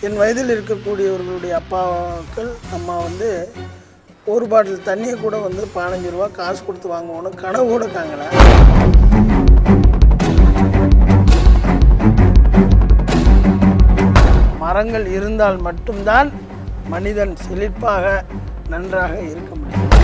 என் வயதில் இருக்கக்கூடியவர்களுடைய அப்பாக்கள் அம்மா வந்து ஒரு பாட்டில் தண்ணியை கூட வந்து 15 ரூபா காசு கொடுத்து வாங்குவோன்னு கனவு கூட காங்கல. மரங்கள் இருந்தால் மட்டும்தான் மனிதன் செழிப்பாக நன்றாக இருக்க முடியும்.